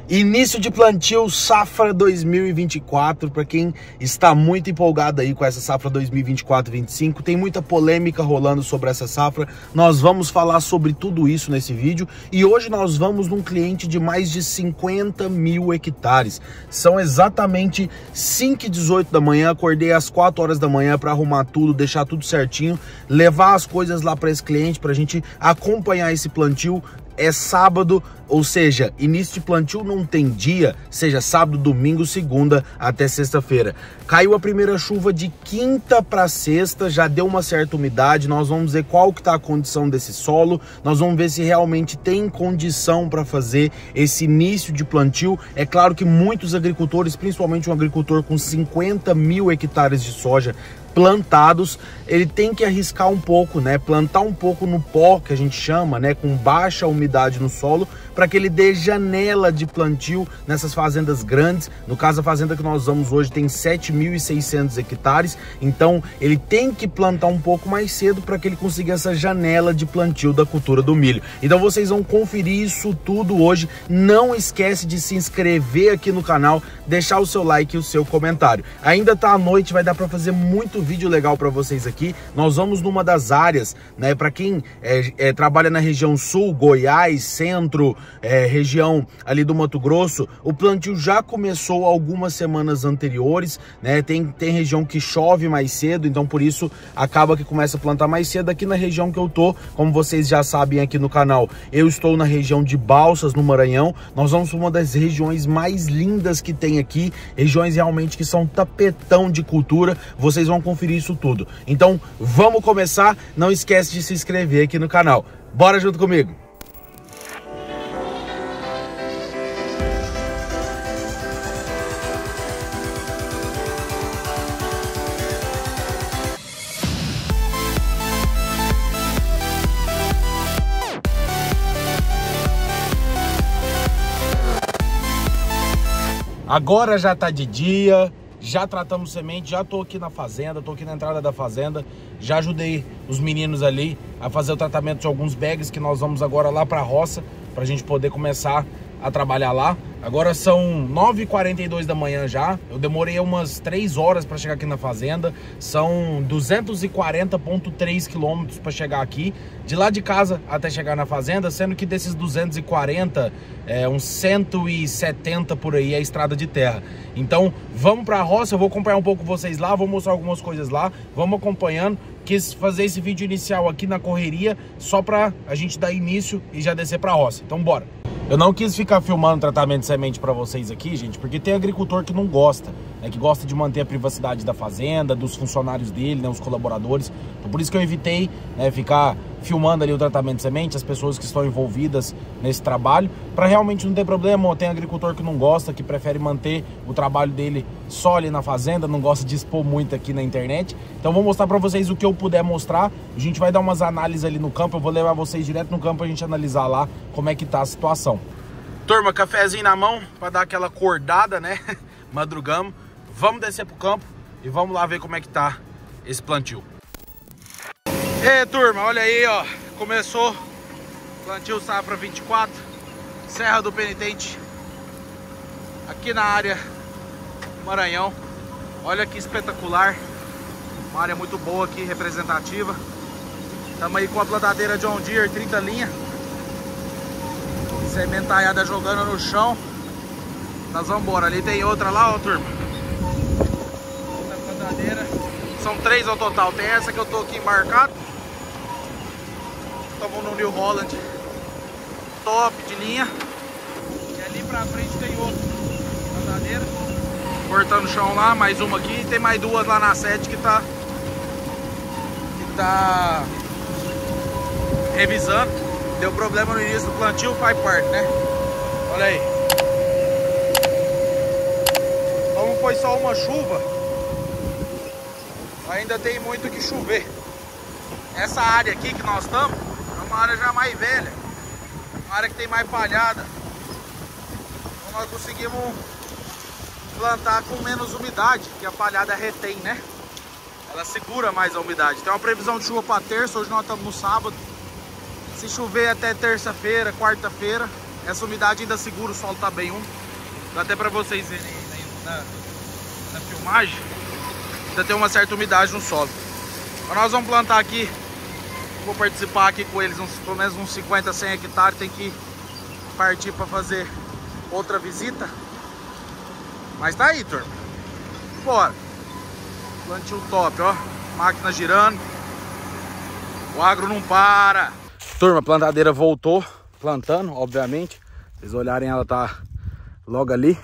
Início de plantio safra 2024, para quem está muito empolgado aí com essa safra 2024-25, tem muita polêmica rolando sobre essa safra. Nós vamos falar sobre tudo isso nesse vídeo e hoje nós vamos num cliente de mais de 50 mil hectares. São exatamente 5h18 da manhã, acordei às 4 horas da manhã para arrumar tudo, deixar tudo certinho, levar as coisas lá para esse cliente para a gente acompanhar esse plantio. É sábado, ou seja, início de plantio não tem dia, seja sábado, domingo, segunda até sexta-feira. Caiu a primeira chuva de quinta para sexta, já deu uma certa umidade, nós vamos ver qual que está a condição desse solo, nós vamos ver se realmente tem condição para fazer esse início de plantio. É claro que muitos agricultores, principalmente um agricultor com 50 mil hectares de soja plantados, ele tem que arriscar um pouco, né? Plantar um pouco no pó, que a gente chama, né? Com baixa umidade no solo, para que ele dê janela de plantio nessas fazendas grandes. No caso, a fazenda que nós vamos hoje tem 7.600 hectares, então ele tem que plantar um pouco mais cedo para que ele consiga essa janela de plantio da cultura do milho. Então vocês vão conferir isso tudo hoje. Não esquece de se inscrever aqui no canal, deixar o seu like e o seu comentário. Ainda tá à noite, vai dar para fazer muito vídeo legal para vocês aqui. Nós vamos numa das áreas, né? Para quem trabalha na região sul, Goiás, centro, região ali do Mato Grosso, o plantio já começou algumas semanas anteriores, né? Tem região que chove mais cedo, então por isso acaba que começa a plantar mais cedo. Aqui na região que eu tô, como vocês já sabem aqui no canal, eu estou na região de Balsas, no Maranhão. Nós vamos para uma das regiões mais lindas que tem aqui, regiões realmente que são tapetão de cultura. Vocês vão conferir isso tudo. Então vamos começar. Não esquece de se inscrever aqui no canal. Bora junto comigo. Agora já tá de dia, já tratamos semente, já tô aqui na fazenda, tô aqui na entrada da fazenda, já ajudei os meninos ali a fazer o tratamento de alguns bags que nós vamos agora lá pra roça, pra gente poder começar a trabalhar lá. Agora são 9h42 da manhã já, eu demorei umas 3 horas para chegar aqui na fazenda, são 240,3 quilômetros para chegar aqui, de lá de casa até chegar na fazenda, sendo que desses 240, uns 170 por aí é estrada de terra. Então vamos para a roça, eu vou acompanhar um pouco vocês lá, vou mostrar algumas coisas lá, vamos acompanhando. Quis fazer esse vídeo inicial aqui na correria, só para a gente dar início e já descer para a roça, então bora. Eu não quis ficar filmando tratamento de semente para vocês aqui, gente, porque tem agricultor que não gosta, né, que gosta de manter a privacidade da fazenda, dos funcionários dele, né, os colaboradores. Então por isso que eu evitei, né, ficar filmando ali o tratamento de semente, as pessoas que estão envolvidas nesse trabalho, para realmente não ter problema. Tem agricultor que não gosta, que prefere manter o trabalho dele só ali na fazenda, não gosta de expor muito aqui na internet. Então vou mostrar para vocês o que eu puder mostrar. A gente vai dar umas análises ali no campo, eu vou levar vocês direto no campo pra gente analisar lá como é que tá a situação. Turma, cafezinho na mão para dar aquela acordada, né? Madrugamos. Vamos descer pro campo e vamos lá ver como é que tá esse plantio. E turma, olha aí, ó, começou plantio safra 24, Serra do Penitente, aqui na área Maranhão. Olha que espetacular, uma área muito boa aqui, representativa. Estamos aí com a plantadeira John Deere 30 linha, sementaiada jogando no chão. Nós vamos embora, ali tem outra lá, ó, turma. Outra plantadeira, são 3 ao total, tem essa que eu tô aqui embarcado. Estamos no New Holland top de linha. E ali pra frente tem outra plantadeira cortando o chão lá, mais uma aqui. E tem mais 2 lá na 7 que tá revisando. Deu problema no início do plantio, faz parte, né? Olha aí. Como foi só uma chuva, ainda tem muito que chover. Essa área aqui que nós estamos é uma área já mais velha, uma área que tem mais palhada. Então nós conseguimos plantar com menos umidade, que a palhada retém, né? Ela segura mais a umidade. Tem uma previsão de chuva para terça, hoje nós estamos no sábado. Se chover até terça-feira, quarta-feira, essa umidade ainda segura, o solo tá bem úmido. Dá até pra vocês verem aí na filmagem. Ainda tem uma certa umidade no solo. Então nós vamos plantar aqui. Vou participar aqui com eles, pelo menos uns 50, 100 hectares. Tem que partir para fazer outra visita. Mas tá aí, turma. Bora. Plantio top, ó. Máquina girando. O agro não para. Turma, a plantadeira voltou. Plantando, obviamente. Vocês olharem, ela tá logo ali.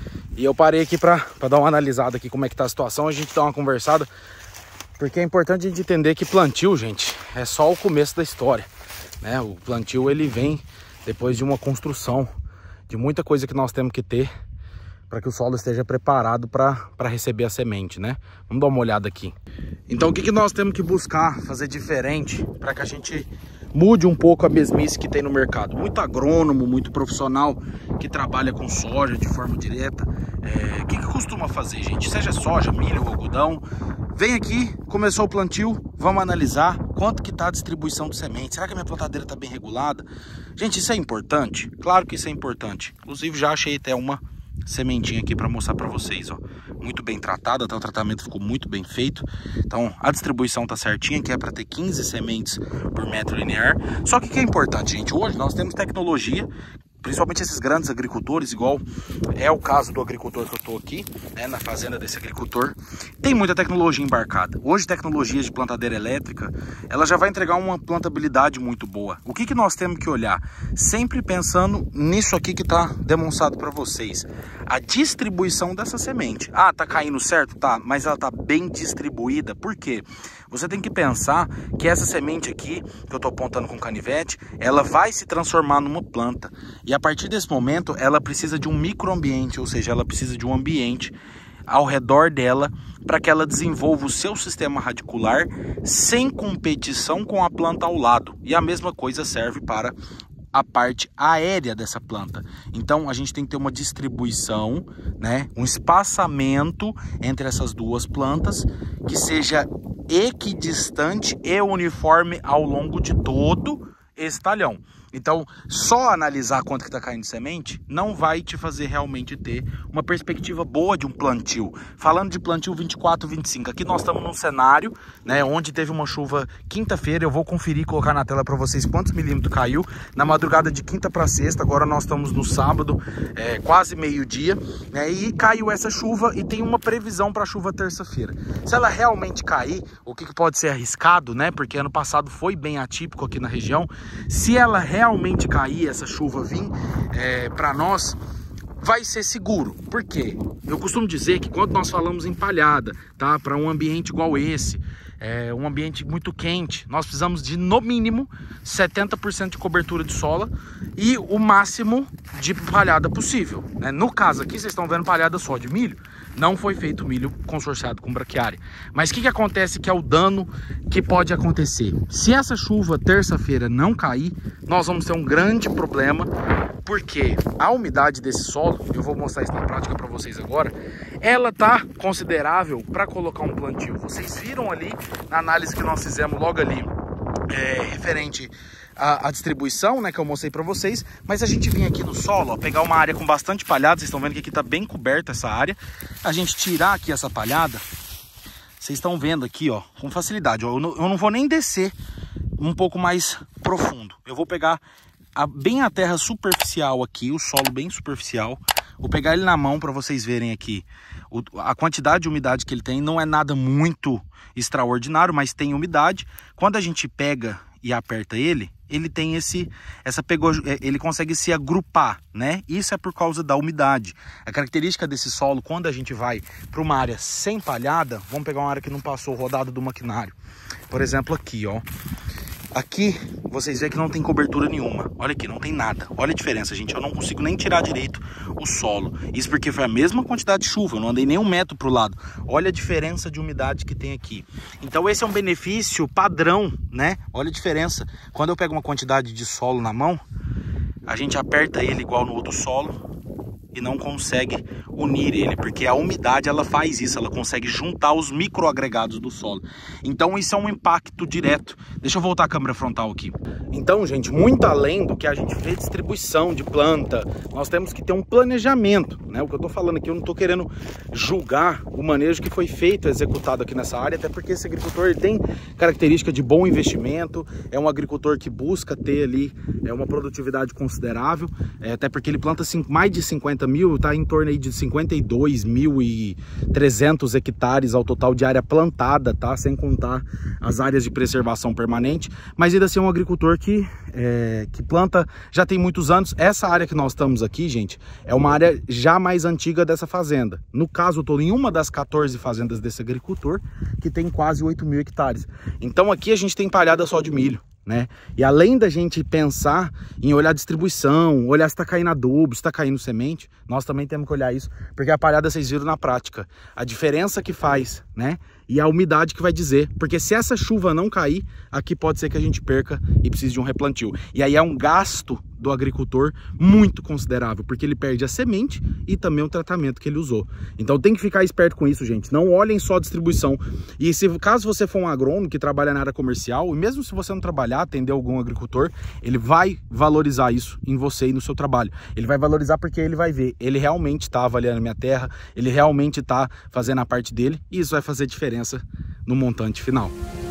E eu parei aqui pra dar uma analisada aqui como é que tá a situação. A gente dá uma conversada. Porque é importante a gente entender que plantio, gente, é só o começo da história, né? O plantio, ele vem depois de uma construção, de muita coisa que nós temos que ter para que o solo esteja preparado para receber a semente, né? Vamos dar uma olhada aqui. Então, o que nós temos que buscar fazer diferente para que a gente mude um pouco a mesmice que tem no mercado? Muito agrônomo, muito profissional que trabalha com soja de forma direta. O que costuma fazer, gente? Seja soja, milho ou algodão, vem aqui, começou o plantio, vamos analisar quanto que tá a distribuição de semente. Será que a minha plantadeira tá bem regulada? Gente, isso é importante? Claro que isso é importante. Inclusive já achei até uma sementinha aqui para mostrar para vocês, ó. Muito bem tratada, até o tratamento ficou muito bem feito. Então a distribuição tá certinha, que é para ter 15 sementes por metro linear. Só que o que é importante, gente, hoje nós temos tecnologia, principalmente esses grandes agricultores, igual é o caso do agricultor que eu estou aqui, né, na fazenda desse agricultor. Tem muita tecnologia embarcada. Hoje, tecnologia de plantadeira elétrica, ela já vai entregar uma plantabilidade muito boa. O que nós temos que olhar? Sempre pensando nisso aqui que está demonstrado para vocês. A distribuição dessa semente. Ah, tá caindo certo? Tá, mas ela tá bem distribuída. Por quê? Você tem que pensar que essa semente aqui, que eu estou apontando com canivete, ela vai se transformar numa planta. E a partir desse momento, ela precisa de um microambiente, ou seja, ela precisa de um ambiente ao redor dela para que ela desenvolva o seu sistema radicular sem competição com a planta ao lado. E a mesma coisa serve para a parte aérea dessa planta. Então a gente tem que ter uma distribuição, né, um espaçamento entre essas duas plantas que seja equidistante e uniforme ao longo de todo esse talhão. Então, só analisar quanto que está caindo semente não vai te fazer realmente ter uma perspectiva boa de um plantio. Falando de plantio 24, 25, aqui nós estamos num cenário, né, onde teve uma chuva quinta-feira. Eu vou conferir e colocar na tela para vocês quantos milímetros caiu na madrugada de quinta para sexta. Agora nós estamos no sábado, quase meio-dia, né, e caiu essa chuva e tem uma previsão para chuva terça-feira. Se ela realmente cair, o que pode ser arriscado, né, porque ano passado foi bem atípico aqui na região, se ela realmente cair, essa chuva vir para nós, vai ser seguro. Por quê? Eu costumo dizer que quando nós falamos em palhada, tá, para um ambiente igual esse, um ambiente muito quente, nós precisamos de no mínimo 70% de cobertura de sola e o máximo de palhada possível, né? No caso aqui, vocês estão vendo palhada só de milho. Não foi feito milho consorciado com braquiária. Mas o que acontece, que é o dano que pode acontecer? Se essa chuva terça-feira não cair, nós vamos ter um grande problema, porque a umidade desse solo, eu vou mostrar isso na prática para vocês agora, ela tá considerável para colocar um plantio. Vocês viram ali na análise que nós fizemos logo ali, referente a distribuição, né, que eu mostrei para vocês. Mas a gente vinha aqui no solo, ó, pegar uma área com bastante palhada. Vocês estão vendo que aqui tá bem coberta essa área. A gente tirar aqui essa palhada, vocês estão vendo aqui, ó, com facilidade, ó, eu não vou nem descer um pouco mais profundo. Eu vou pegar bem a terra superficial aqui, o solo bem superficial. Vou pegar ele na mão para vocês verem aqui. A quantidade de umidade que ele tem não é nada muito extraordinário, mas tem umidade. Quando a gente pega e aperta ele tem ele consegue se agrupar, né? Isso é por causa da umidade. A característica desse solo, quando a gente vai para uma área sem palhada, vamos pegar uma área que não passou rodada do maquinário. Por exemplo, aqui, ó. Aqui, vocês veem que não tem cobertura nenhuma. Olha aqui, não tem nada. Olha a diferença, gente. Eu não consigo nem tirar direito o solo. Isso porque foi a mesma quantidade de chuva. Eu não andei nem um metro para o lado. Olha a diferença de umidade que tem aqui. Então, esse é um benefício padrão, né? Olha a diferença. Quando eu pego uma quantidade de solo na mão, a gente aperta ele igual no outro solo. e não consegue unir ele, porque a umidade ela faz isso, ela consegue juntar os microagregados do solo. Então isso é um impacto direto. Deixa eu voltar a câmera frontal aqui. Então, gente, muito além do que a gente vê distribuição de planta, nós temos que ter um planejamento, né? O que eu tô falando aqui, eu não tô querendo julgar o manejo que foi feito, executado aqui nessa área, até porque esse agricultor ele tem característica de bom investimento, é um agricultor que busca ter ali uma produtividade considerável, até porque ele planta mais de 50 mil, tá em torno aí de 52.300 hectares ao total de área plantada, tá? Sem contar as áreas de preservação permanente, mas ainda assim é um agricultor que planta já tem muitos anos. Essa área que nós estamos aqui, gente, é uma área já mais antiga dessa fazenda. No caso, eu estou em uma das 14 fazendas desse agricultor, que tem quase 8.000 hectares. Então aqui a gente tem palhada só de milho, né? E além da gente pensar em olhar a distribuição, olhar se está caindo adubo, se está caindo semente, nós também temos que olhar isso, porque a palhada vocês viram na prática, a diferença que faz, né? E a umidade que vai dizer, porque se essa chuva não cair, aqui pode ser que a gente perca e precise de um replantio. E aí é um gasto do agricultor muito considerável, porque ele perde a semente e também o tratamento que ele usou. Então tem que ficar esperto com isso, gente. Não olhem só a distribuição. E caso você for um agrônomo que trabalha na área comercial, e mesmo se você não trabalhar, atender algum agricultor, ele vai valorizar isso em você e no seu trabalho. Ele vai valorizar porque ele vai ver, ele realmente está avaliando a minha terra, ele realmente está fazendo a parte dele, e isso vai fazer diferença no montante final.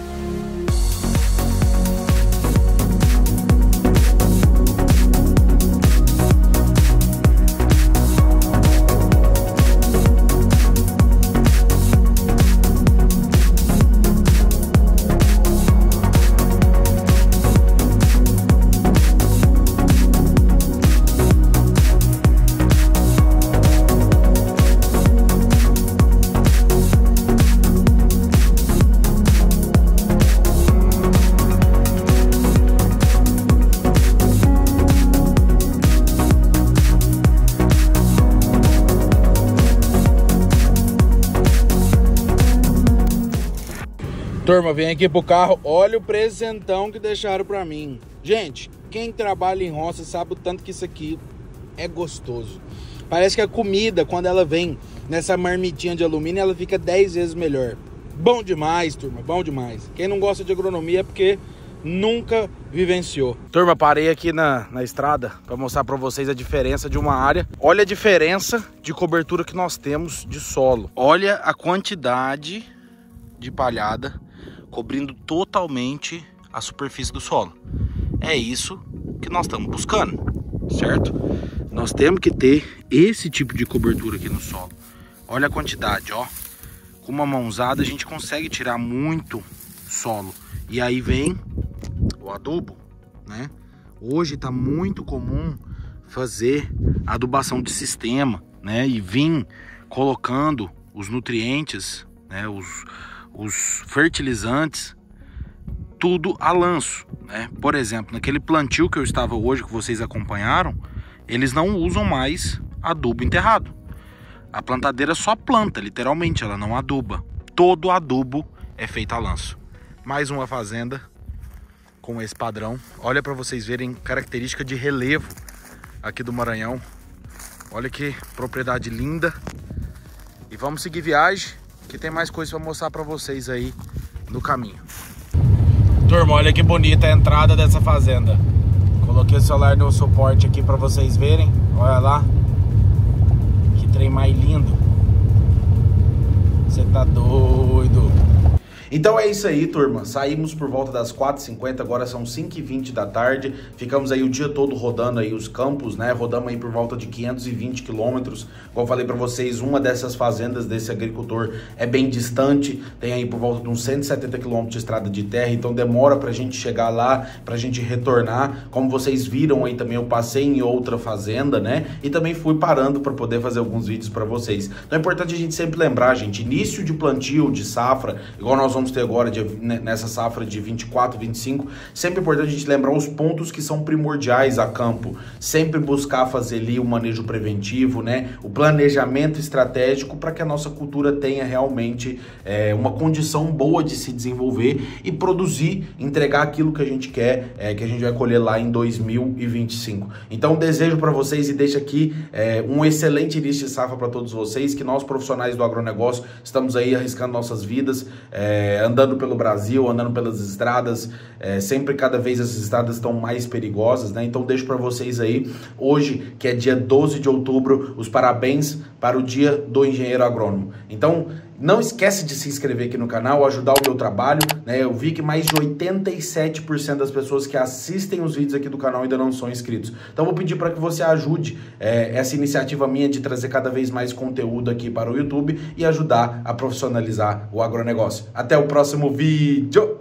Turma, vem aqui pro carro, olha o presentão que deixaram pra mim. Gente, quem trabalha em roça sabe o tanto que isso aqui é gostoso. Parece que a comida, quando ela vem nessa marmitinha de alumínio, ela fica 10 vezes melhor. Bom demais, turma, bom demais. Quem não gosta de agronomia é porque nunca vivenciou. Turma, parei aqui na estrada para mostrar para vocês a diferença de uma área. Olha a diferença de cobertura que nós temos de solo. Olha a quantidade de palhada cobrindo totalmente a superfície do solo. É isso que nós estamos buscando, certo? Nós temos que ter esse tipo de cobertura aqui no solo. Olha a quantidade, ó. Com uma mãozada a gente consegue tirar muito solo. E aí vem o adubo, né? Hoje está muito comum fazer adubação de sistema, né? E vir colocando os nutrientes, né? Os fertilizantes, tudo a lanço, né? Por exemplo, naquele plantio que eu estava hoje, que vocês acompanharam, eles não usam mais adubo enterrado. A plantadeira só planta, literalmente, ela não aduba. Todo adubo é feito a lanço. Mais uma fazenda com esse padrão. Olha para vocês verem característica de relevo aqui do Maranhão. Olha que propriedade linda. E vamos seguir viagem, que tem mais coisa para mostrar para vocês aí no caminho. Turma, olha que bonita a entrada dessa fazenda. Coloquei o celular no suporte aqui para vocês verem. Olha lá. Que trem mais lindo. Você tá doido. Então é isso aí, turma. Saímos por volta das 4h50, agora são 5h20 da tarde. Ficamos aí o dia todo rodando aí os campos, né? Rodamos aí por volta de 520 quilômetros. Como eu falei para vocês, uma dessas fazendas desse agricultor é bem distante. Tem aí por volta de uns 170 quilômetros de estrada de terra. Então demora pra gente chegar lá, pra gente retornar. Como vocês viram aí também, eu passei em outra fazenda, né? E também fui parando para poder fazer alguns vídeos para vocês. Então é importante a gente sempre lembrar, gente, início de plantio, de safra, igual nós vamos vamos ter agora nessa safra de 24, 25, sempre é importante a gente lembrar os pontos que são primordiais a campo. Sempre buscar fazer ali o manejo preventivo, né? O planejamento estratégico para que a nossa cultura tenha realmente uma condição boa de se desenvolver e produzir, entregar aquilo que a gente quer, que a gente vai colher lá em 2025. Então desejo para vocês e deixo aqui um excelente início de safra para todos vocês, que nós profissionais do agronegócio estamos aí arriscando nossas vidas, andando pelo Brasil, andando pelas estradas, sempre cada vez as estradas estão mais perigosas, né? Então deixo para vocês aí, hoje que é dia 12 de outubro, os parabéns para o dia do engenheiro agrônomo. Então não esquece de se inscrever aqui no canal, ajudar o meu trabalho, né? Eu vi que mais de 87% das pessoas que assistem os vídeos aqui do canal ainda não são inscritos. Então vou pedir para que você ajude essa iniciativa minha de trazer cada vez mais conteúdo aqui para o YouTube e ajudar a profissionalizar o agronegócio. Até o próximo vídeo!